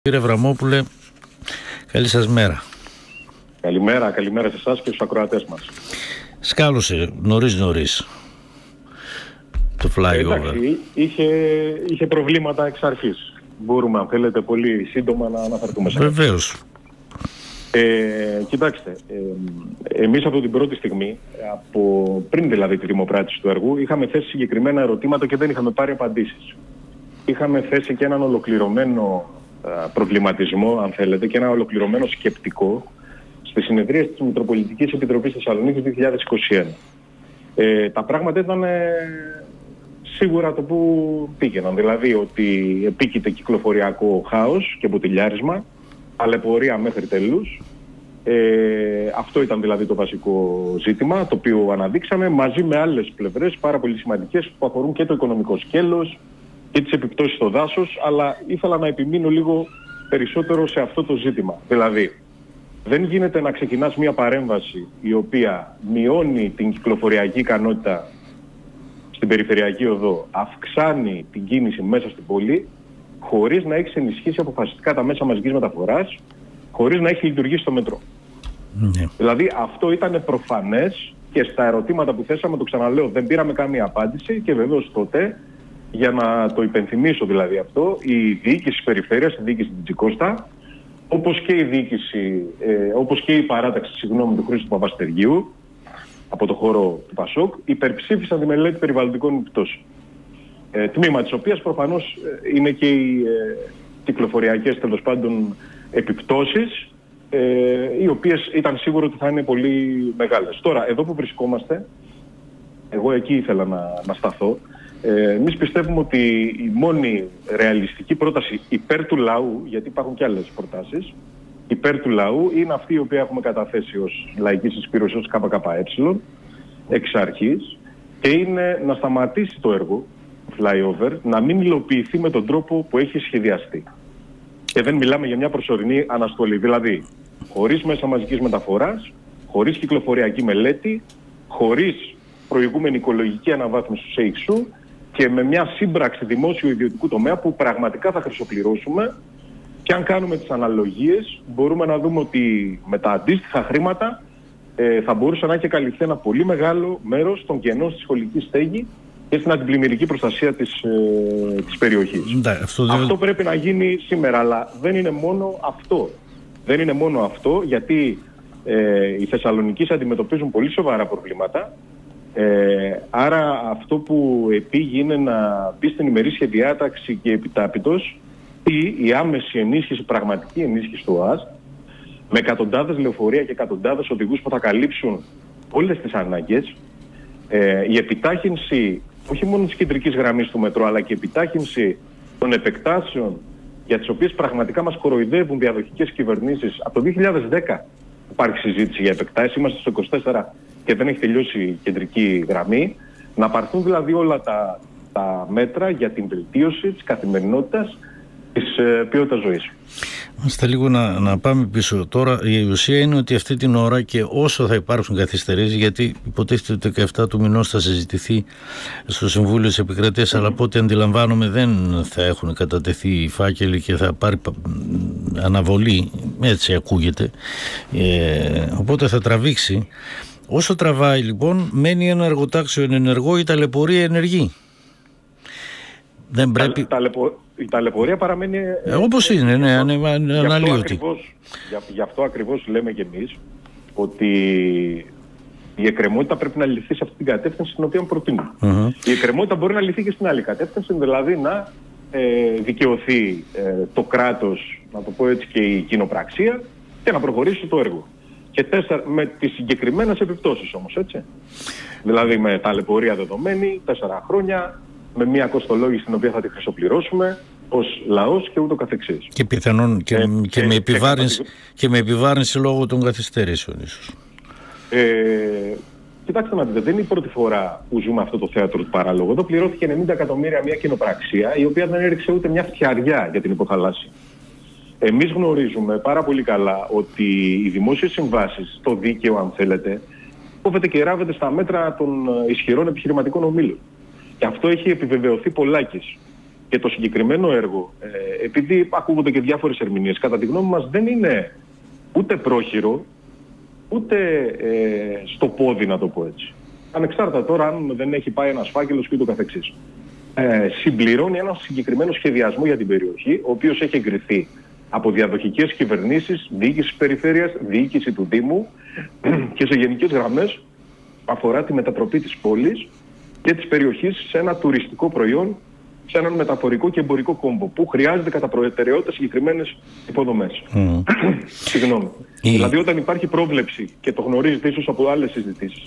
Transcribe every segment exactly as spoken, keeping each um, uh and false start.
Κύριε Βραμόπουλε, καλή σας μέρα. Καλημέρα, καλημέρα σε εσάς και στους ακροατές μας. Σκάλωσε νωρίς νωρίς το flyover. Εντάξει, είχε, είχε προβλήματα εξ αρχής. Μπορούμε, αν θέλετε, πολύ σύντομα να αναφερθούμε σε αυτό. Βεβαίως. Ε, κοιτάξτε, ε, εμείς από την πρώτη στιγμή, από πριν δηλαδή τη δημοπράτηση του έργου, είχαμε θέσει συγκεκριμένα ερωτήματα και δεν είχαμε πάρει απαντήσεις. Είχαμε θέσει και έναν ολοκληρωμένο προβληματισμό, αν θέλετε, και ένα ολοκληρωμένο σκεπτικό στη συνεδρία της Μητροπολιτικής Επιτροπής Θεσσαλονίκης δύο χιλιάδες είκοσι ένα. Ε, τα πράγματα ήταν ε, σίγουρα το που πήγαιναν. Δηλαδή ότι επίκειται κυκλοφοριακό χάος και μποτιλιάρισμα, ταλαιπωρία μέχρι τελούς. Ε, αυτό ήταν δηλαδή το βασικό ζήτημα, το οποίο αναδείξαμε μαζί με άλλες πλευρές πάρα πολύ σημαντικές που αφορούν και το οικονομικό σκέλος και τις επιπτώσεις στο δάσος, αλλά ήθελα να επιμείνω λίγο περισσότερο σε αυτό το ζήτημα. Δηλαδή, δεν γίνεται να ξεκινάς μια παρέμβαση η οποία μειώνει την κυκλοφοριακή ικανότητα στην περιφερειακή οδό, αυξάνει την κίνηση μέσα στην πόλη, χωρίς να έχεις ενισχύσει αποφασιστικά τα μέσα μαζικής μεταφοράς, χωρίς να έχει λειτουργήσει το μετρό. Mm. Δηλαδή, αυτό ήταν προφανές και στα ερωτήματα που θέσαμε, το ξαναλέω, δεν πήραμε καμία απάντηση και βεβαίως τότε, για να το υπενθυμίσω δηλαδή αυτό, η διοίκηση της περιφέρειας, η διοίκηση της Τζικώστα, όπως και η διοίκηση, ε, όπως και η παράταξη, συγγνώμη, του Χρήστου Παπαστεργίου, από το χώρο του Πασόκ, υπερψήφισαν τη μελέτη περιβαλλοντικών επιπτώσεων. Ε, τμήμα της οποίας προφανώς ε, είναι και οι ε, κυκλοφοριακές, τέλος πάντων, επιπτώσεις, ε, οι οποίες ήταν σίγουρο ότι θα είναι πολύ μεγάλες. Τώρα, εδώ που βρισκόμαστε, εγώ εκεί ήθελα να, να σταθώ. Ε, εμείς πιστεύουμε ότι η μόνη ρεαλιστική πρόταση υπέρ του λαού, γιατί υπάρχουν και άλλες προτάσεις, υπέρ του λαού είναι αυτή η οποία έχουμε καταθέσει ως λαϊκή συσπήρωση, ως ΚΚΕ, εξ αρχής, και είναι να σταματήσει το έργο flyover, να μην υλοποιηθεί με τον τρόπο που έχει σχεδιαστεί. Και δεν μιλάμε για μια προσωρινή αναστολή, δηλαδή χωρίς μέσα μαζικής μεταφοράς, χωρίς κυκλοφοριακή μελέτη, χωρίς προηγούμενη οικολογική αναβάθμιση του ΣΕΙΞΟΥ και με μια σύμπραξη δημόσιο-ιδιωτικού τομέα που πραγματικά θα χρυσοπληρώσουμε, και αν κάνουμε τις αναλογίες μπορούμε να δούμε ότι με τα αντίστοιχα χρήματα ε, θα μπορούσε να έχει καλυφθεί ένα πολύ μεγάλο μέρος των κενών στη σχολική στέγη και στην αντιπλημμυρική προστασία της, ε, της περιοχής. Ναι, αυτό, δεν... αυτό πρέπει να γίνει σήμερα, αλλά δεν είναι μόνο αυτό. Δεν είναι μόνο αυτό, γιατί ε, οι Θεσσαλονικείς αντιμετωπίζουν πολύ σοβαρά προβλήματα. Ε, άρα αυτό που επήγει είναι να μπει στην ημερήσια διάταξη και επιτάπητος ή η άμεση ενίσχυση, πραγματική ενίσχυση του ΟΑΣ, με εκατοντάδες λεωφορεία και εκατοντάδες οδηγούς που θα καλύψουν όλες τις ανάγκες, ε, η επιτάχυνση όχι μόνο της κεντρικής γραμμής του μετρό, αλλά και η επιτάχυνση των επεκτάσεων για τις οποίες πραγματικά μας κοροϊδεύουν διαδοχικές κυβερνήσεις. Από το δύο χιλιάδες δέκα υπάρχει συζήτηση για επεκτάσεις, είμαστε στο είκοσι τέσσερα και δεν έχει τελειώσει η κεντρική γραμμή. Να πάρθουν δηλαδή όλα τα, τα μέτρα για την βελτίωση της καθημερινότητας, της ε, ποιότητας ζωής. Είμαστε λίγο να, να πάμε πίσω. Τώρα η ουσία είναι ότι αυτή την ώρα, και όσο θα υπάρξουν καθυστερήσεις, γιατί υποτίθεται ότι δεκαεφτά του μηνός θα συζητηθεί στο Συμβούλιο της Επικρατείας, mm. αλλά από ό,τι αντιλαμβάνομαι δεν θα έχουν κατατεθεί οι φάκελοι και θα πάρει αναβολή, έτσι ακούγεται, ε, οπότε θα τραβήξει. Όσο τραβάει λοιπόν, μένει ένα εργοτάξιο ενεργό, η ταλαιπωρία ενεργή. Δεν πρέπει... Τα, ταλαιπω... Η ταλαιπωρία παραμένει... Ε, όπως είναι, ναι, αναλύωτη. Γι' γι' αυτό ακριβώς λέμε κι εμείς ότι η εκκρεμότητα πρέπει να λυθεί σε αυτή την κατεύθυνση στην οποία προτείνουμε. Uh-huh. Η εκκρεμότητα μπορεί να λυθεί και στην άλλη κατεύθυνση, δηλαδή να ε, δικαιωθεί ε, το κράτος, να το πω έτσι, και η κοινοπραξία και να προχωρήσει το έργο. Και τέσσερα, με τις συγκεκριμένες επιπτώσεις όμως, έτσι. Δηλαδή με ταλαιπωρία δεδομένη, τέσσερα χρόνια, με μια κοστολόγηση την οποία θα τη χρυσοπληρώσουμε ως λαός και ούτω καθεξής. Και πιθανόν και, ε, και, και, με επιβάρυνση, και, και με επιβάρυνση λόγω των καθυστερήσεων ίσως. Ε, κοιτάξτε να δείτε, δεν είναι η πρώτη φορά που ζούμε αυτό το θέατρο του παράλογου. Εδώ πληρώθηκε ενενήντα εκατομμύρια μια κοινοπραξία, η οποία δεν έριξε ούτε μια φτιαριά για την υποθαλάσσια. Εμείς γνωρίζουμε πάρα πολύ καλά ότι οι δημόσιες συμβάσεις, το δίκαιο αν θέλετε, κόβεται και ράβεται στα μέτρα των ισχυρών επιχειρηματικών ομίλων. Και αυτό έχει επιβεβαιωθεί πολλάκις. Και το συγκεκριμένο έργο, ε, επειδή ακούγονται και διάφορες ερμηνείες, κατά τη γνώμη μας δεν είναι ούτε πρόχειρο, ούτε ε, στο πόδι, να το πω έτσι. Ανεξάρτητα τώρα αν δεν έχει πάει ένας φάκελος και ούτω καθεξής. Ε, συμπληρώνει ένα συγκεκριμένο σχεδιασμό για την περιοχή, ο οποίος έχει εγκριθεί από διαδοχικές κυβερνήσεις, διοίκηση περιφέρειας, διοίκηση του Δήμου και σε γενικές γραμμές αφορά τη μετατροπή της πόλης και της περιοχής σε ένα τουριστικό προϊόν, σε έναν μεταφορικό και εμπορικό κόμπο που χρειάζεται κατά προτεραιότητα συγκεκριμένες υποδομές. Mm. Συγγνώμη. Mm. Δηλαδή όταν υπάρχει πρόβλεψη, και το γνωρίζετε ίσως από άλλες συζητήσεις,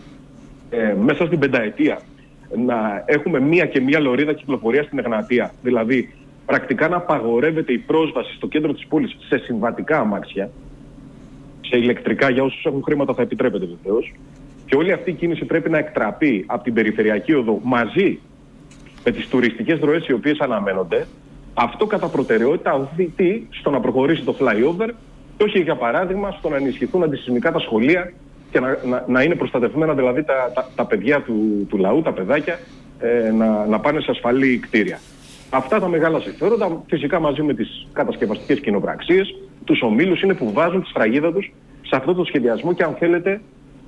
ε, μέσα στην πενταετία να έχουμε μία και μία λωρίδα κυκλοφορία στην Εγνατία, δηλαδή πρακτικά να απαγορεύεται η πρόσβαση στο κέντρο της πόλης σε συμβατικά αμάξια, σε ηλεκτρικά, για όσους έχουν χρήματα θα επιτρέπεται βεβαίως, και όλη αυτή η κίνηση πρέπει να εκτραπεί από την περιφερειακή οδό μαζί με τις τουριστικές ροές οι οποίες αναμένονται, αυτό κατά προτεραιότητα οδηγεί στο να προχωρήσει το flyover και όχι για παράδειγμα στο να ενισχυθούν αντισυσμικά τα σχολεία και να, να, να είναι προστατευμένα δηλαδή τα, τα, τα παιδιά του, του λαού, τα παιδάκια, ε, να, να πάνε σε ασφαλή κτίρια. Αυτά τα μεγάλα συμφέροντα, φυσικά μαζί με τις κατασκευαστικές κοινοπραξίες, τους ομίλους, είναι που βάζουν τη σφραγίδα τους σε αυτό το σχεδιασμό και αν θέλετε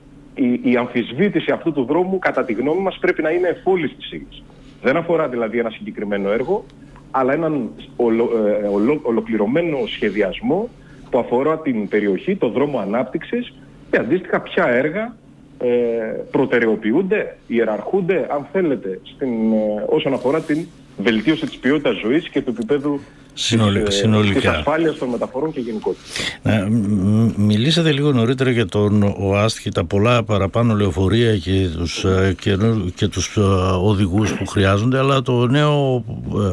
η, η αμφισβήτηση αυτού του δρόμου κατά τη γνώμη μας πρέπει να είναι εφόλης της ύλης. Δεν αφορά δηλαδή ένα συγκεκριμένο έργο, αλλά έναν ολο, ε, ολο, ολοκληρωμένο σχεδιασμό που αφορά την περιοχή, το δρόμο ανάπτυξης και αντίστοιχα ποια έργα ε, προτεραιοποιούνται, ιεραρχούνται, αν θέλετε, στην, ε, όσον αφορά την βελτίωση της ποιότητας ζωής και του επίπεδου Συνολικά. της, ε, της ασφάλειας των μεταφορών και γενικότερα. Να, μιλήσατε λίγο νωρίτερα για τον ΟΑΣΤ και τα πολλά παραπάνω λεωφορεία και τους, και, και τους οδηγούς που χρειάζονται, αλλά το νέο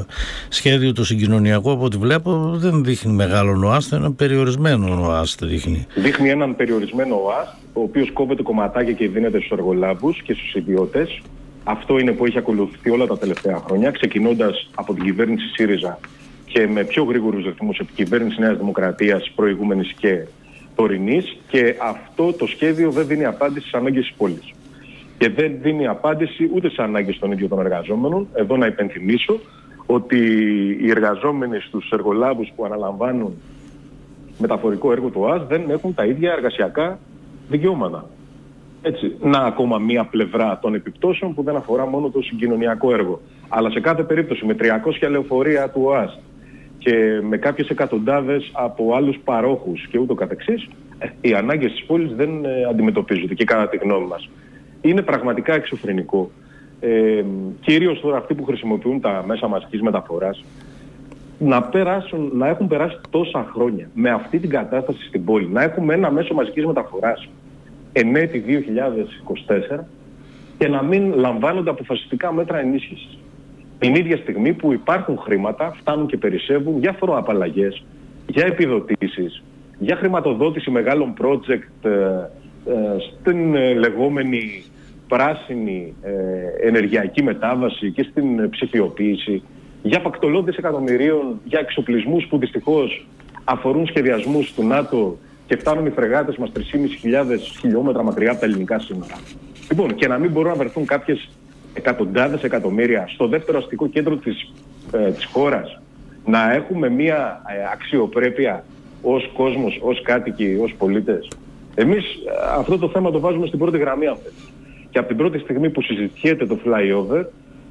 σχέδιο, το συγκοινωνιακό, από ό,τι βλέπω, δεν δείχνει μεγάλο ΟΑΣΤ, έναν περιορισμένο ΟΑΣΤ δείχνει. Δείχνει έναν περιορισμένο ΟΑΣΤ, ο οποίος κόβεται κομματάκια και δίνεται στους εργολάβους και στους ιδιώτες. Αυτό είναι που έχει ακολουθηθεί όλα τα τελευταία χρόνια, ξεκινώντας από την κυβέρνηση ΣΥΡΙΖΑ και με πιο γρήγορους ρυθμούς από την κυβέρνηση Νέας Δημοκρατίας προηγούμενης και τωρινής, και αυτό το σχέδιο δεν δίνει απάντηση στις ανάγκες της πόλης. Και δεν δίνει απάντηση ούτε στις ανάγκες των ίδιων των εργαζόμενων. Εδώ να υπενθυμίσω ότι οι εργαζόμενοι στους εργολάβους που αναλαμβάνουν μεταφορικό έργο του ΟΑΣ δεν έχουν τα ίδια εργασιακά δικαιώματα. Έτσι, να ακόμα μία πλευρά των επιπτώσεων που δεν αφορά μόνο το συγκοινωνιακό έργο. Αλλά σε κάθε περίπτωση με τριακόσια λεωφορεία του ΟΑΣ και με κάποιες εκατοντάδες από άλλους παρόχους και ούτω καθεξής, οι ανάγκες της πόλης δεν ε, αντιμετωπίζονται και κατά τη γνώμη μας. Είναι πραγματικά εξωφρενικό. Ε, κυρίως τώρα αυτοί που χρησιμοποιούν τα μέσα μαζικής μεταφοράς να, περάσουν, να έχουν περάσει τόσα χρόνια με αυτή την κατάσταση στην πόλη, να έχουμε ένα μέσο μαζικής μεταφοράς εν έτη δύο χιλιάδες είκοσι τέσσερα και να μην λαμβάνονται αποφασιστικά μέτρα ενίσχυσης. Την ίδια στιγμή που υπάρχουν χρήματα, φτάνουν και περισσεύουν για φοροαπαλλαγές, για επιδοτήσεις, για χρηματοδότηση μεγάλων project ε, ε, στην ε, λεγόμενη πράσινη ε, ενεργειακή μετάβαση και στην ψηφιοποίηση, για φακτολώδες εκατομμυρίων, για εξοπλισμούς που δυστυχώς αφορούν σχεδιασμούς του ΝΑΤΟ και φτάνουν οι φρεγάτες μας τρεις χιλιάδες πεντακόσια χιλιόμετρα μακριά από τα ελληνικά σύνορα. Λοιπόν, και να μην μπορούν να βρεθούν κάποιες εκατοντάδες εκατομμύρια στο δεύτερο αστικό κέντρο της, ε, της χώρας, να έχουμε μία ε, αξιοπρέπεια ως κόσμος, ως κάτοικοι, ως πολίτες. Εμείς ε, αυτό το θέμα το βάζουμε στην πρώτη γραμμή, αν θέλετε. Και από την πρώτη στιγμή που συζητιέται το flyover,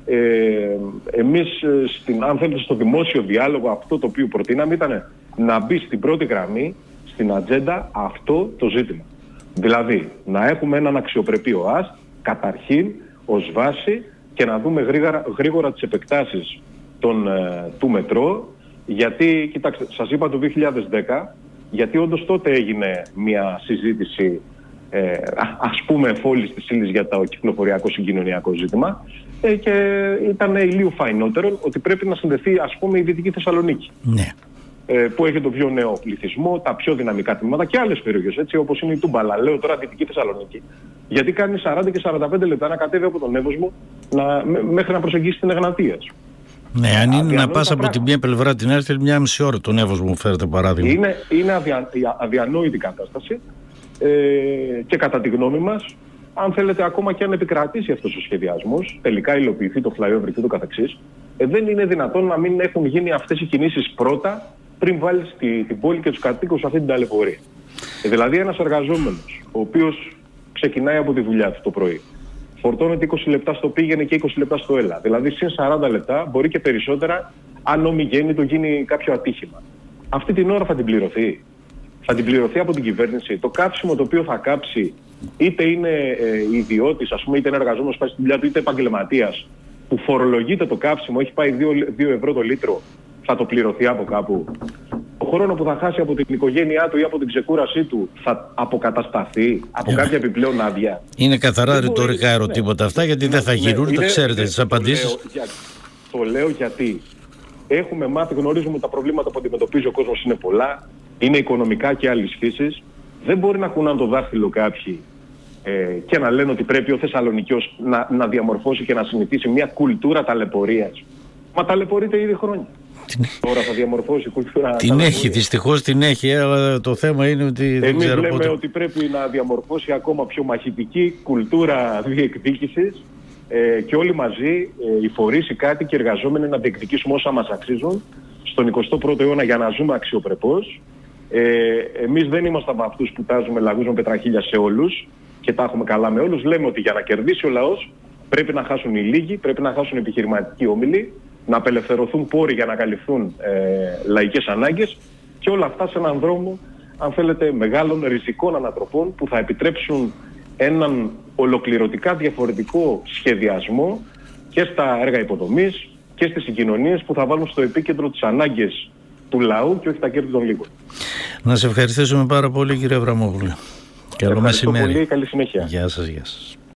ε, εμείς, ε, στην, αν θέλετε, στο δημόσιο διάλογο, αυτό το οποίο προτείναμε ήταν να μπει στην πρώτη γραμμή, στην ατζέντα, αυτό το ζήτημα. Δηλαδή, να έχουμε έναν αξιοπρεπή ΟΑΣΤ, καταρχήν, ως βάση, και να δούμε γρήγορα, γρήγορα τις επεκτάσεις των, ε, του μετρό, γιατί, κοιτάξτε, σας είπα το δύο χιλιάδες δέκα, γιατί όντως τότε έγινε μια συζήτηση, ε, ας πούμε, εφόλης της ύλης για το κυκλοφοριακό συγκοινωνιακό ζήτημα, ε, και ήταν ηλίου φαϊνότερο ότι πρέπει να συνδεθεί, ας πούμε, η Δυτική Θεσσαλονίκη. Ναι. Που έχει το πιο νέο πληθυσμό, τα πιο δυναμικά τμήματα και άλλες περιοχές, έτσι, όπως είναι η Τούμπαλα. Λέω τώρα Δυτική Θεσσαλονίκη. Γιατί κάνει σαράντα και σαράντα πέντε λεπτά να κατέβει από τον Εύωσμο να, μέχρι να προσεγγίσει την Εγνατία. Ναι, αν είναι να πας από τη μία πλευρά την άλλη, θέλει μια μισή ώρα τον Εύωσμο, μου φέρετε παράδειγμα. Είναι, είναι αδια, αδιανόητη κατάσταση ε, και κατά τη γνώμη μας, αν θέλετε, ακόμα και αν επικρατήσει αυτός ο σχεδιασμός, τελικά υλοποιηθεί το flyover και το καθεξής, Ε, δεν είναι δυνατόν να μην έχουν γίνει αυτές οι κινήσεις πρώτα πριν βάλεις τη, την πόλη και τους κατοίκους σε αυτή την ταλαιπωρία. Ε, δηλαδή ένας εργαζόμενος, ο οποίος ξεκινάει από τη δουλειά του το πρωί, φορτώνεται είκοσι λεπτά στο πήγαινε και είκοσι λεπτά στο έλα. Δηλαδή συν σαράντα λεπτά, μπορεί και περισσότερα, αν ομιγέννητο γίνει κάποιο ατύχημα. Αυτή την ώρα θα την πληρωθεί. Θα την πληρωθεί από την κυβέρνηση. Το κάψιμο το οποίο θα κάψει, είτε είναι ε, ιδιώτης, ας πούμε, είτε είναι εργαζόμενος που πάει στη δουλειά του, είτε επαγγελματίας, που φορολογείται το κάψιμο, έχει πάει δύο ευρώ το λίτρο, θα το πληρωθεί από κάπου. Ο χρόνο που θα χάσει από την οικογένειά του ή από την ξεκούρασή του θα αποκατασταθεί από yeah. κάποια επιπλέον άδεια. Είναι καθαρά ρητορικά ερωτήματα ναι. αυτά, γιατί ναι, δεν θα γίνουν, ναι, το ξέρετε τις απαντήσεις. Το λέω, για, το λέω γιατί έχουμε μάθει, γνωρίζουμε ότι τα προβλήματα που αντιμετωπίζει ο κόσμος είναι πολλά, είναι οικονομικά και άλλης φύσης. Δεν μπορεί να κουνάνε το δάχτυλο κάποιοι ε, και να λένε ότι πρέπει ο Θεσσαλονικιός να, να διαμορφώσει και να συνηθίσει μια κουλτούρα ταλαιπωρίας. Μα ταλαιπωρείται ήδη χρόνια. Την... Τώρα θα διαμορφώσει κουλτούρα. Την έχει, δυστυχώς την έχει, αλλά το θέμα είναι ότι. Εμείς δεν ξέρω λέμε πότε... ότι πρέπει να διαμορφώσει ακόμα πιο μαχητική κουλτούρα διεκδίκησης ε, και όλοι μαζί, ε, οι φορείς, οι κάτοικοι, οι εργαζόμενοι, να διεκδικήσουμε όσα μας αξίζουν στον εικοστό πρώτο αιώνα για να ζούμε αξιοπρεπώς. Ε, εμείς δεν είμαστε από αυτούς που τάζουμε λαγούς με πετραχίλια σε όλους και τα έχουμε καλά με όλους. Λέμε ότι για να κερδίσει ο λαός πρέπει να χάσουν οι λίγοι, πρέπει να χάσουν επιχειρηματικοί όμιλοι, να απελευθερωθούν πόροι για να καλυφθούν ε, λαϊκές ανάγκες και όλα αυτά σε έναν δρόμο, αν θέλετε, μεγάλων ριζικών ανατροπών που θα επιτρέψουν έναν ολοκληρωτικά διαφορετικό σχεδιασμό και στα έργα υποδομής και στις συγκοινωνίες που θα βάλουν στο επίκεντρο τις ανάγκες του λαού και όχι τα κέρδη των λίγων. Να σε ευχαριστήσουμε πάρα πολύ, κύριε Αβραμόπουλε. Καλό μεσημέρι. Πολύ, καλή συνέχεια. Γεια σας, γεια σας.